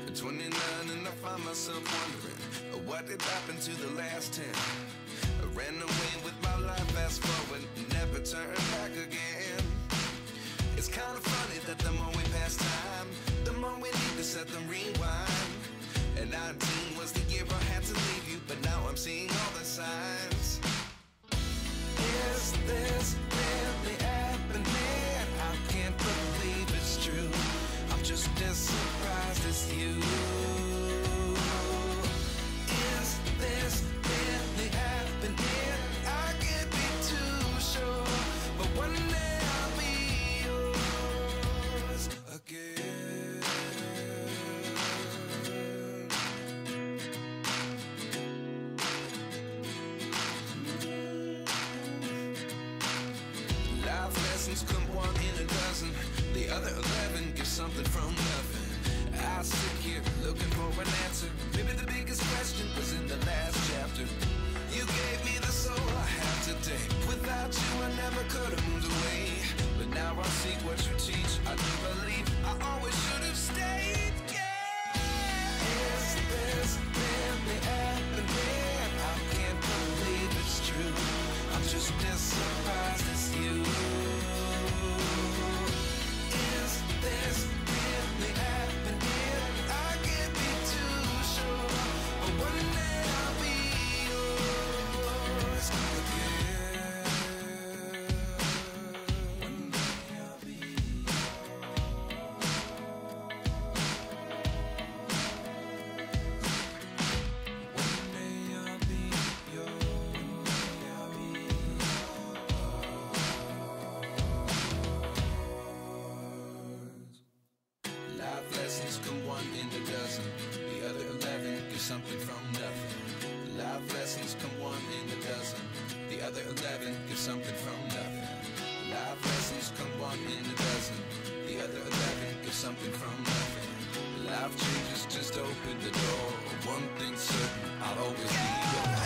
29 and I find myself wondering what did happen to the last 10. I ran away with my life, fast forward, never turn back again. It's kind of funny that the more we pass time, the more we need to set them rewind. And 19 was the year I had to leave you, but now I'm seeing all the signs. Is this really happening? I can't believe it's true. I'm just as surprised as you. Is this really happening? I can't be too sure, but one day I'll be yours again. Life lessons come one in a dozen. The other 11 give something from nothing. I sit here looking for an answer. Maybe the biggest question was in the last chapter. You gave me the soul I have today. Without you I never could have moved away. But now I see what you teach. I do believe I always should have stayed. Yeah. Is this really happening? I can't believe it's true. I'm just as surprised as you. Is this really happening? I can't be too sure, but one day I'll be yours again. One day I'll be One day I'll be yours. Life lessons come one in a dozen. The other 11 give something from nothing. Life lessons come one in a dozen. The other 11 give something from nothing. Life lessons come one in a dozen. The other 11 give something from nothing. Life changes just open the door. One thing's certain, I'll always be yours.